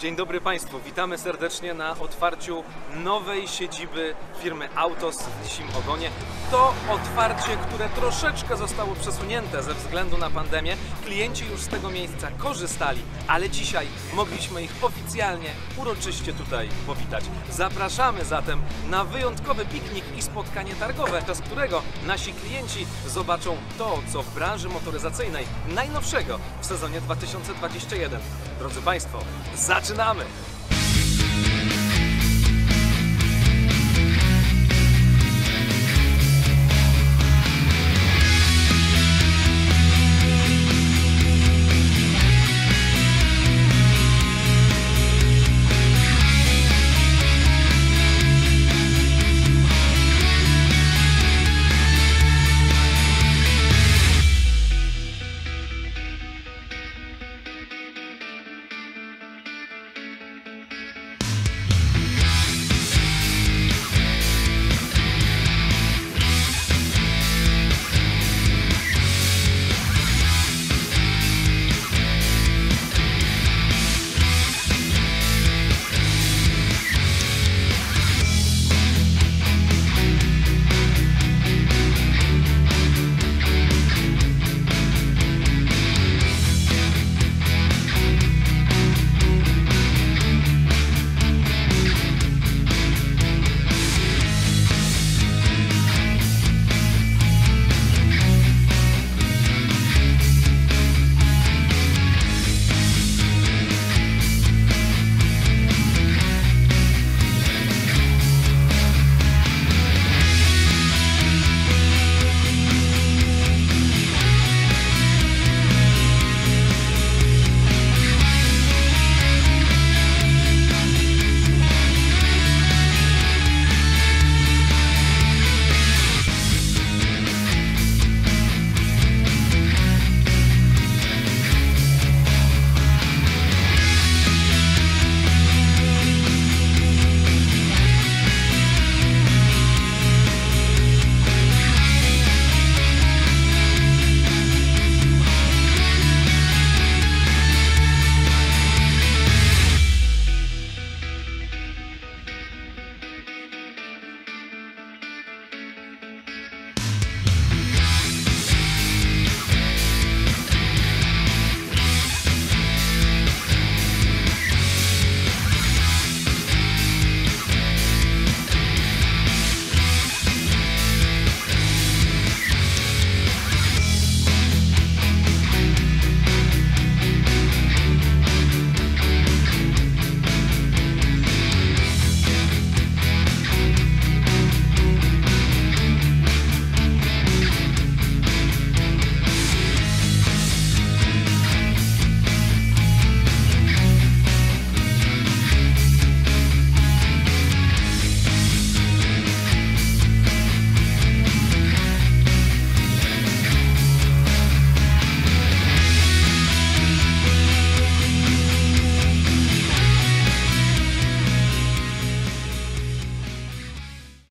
Dzień dobry Państwu, witamy serdecznie na otwarciu nowej siedziby firmy Autos w Lisim Ogonie. To otwarcie, które troszeczkę zostało przesunięte ze względu na pandemię. Klienci już z tego miejsca korzystali, ale dzisiaj mogliśmy ich oficjalnie, uroczyście tutaj powitać. Zapraszamy zatem na wyjątkowy piknik i spotkanie targowe, podczas którego nasi klienci zobaczą to, co w branży motoryzacyjnej najnowszego w sezonie 2021. Drodzy Państwo, zaczynamy!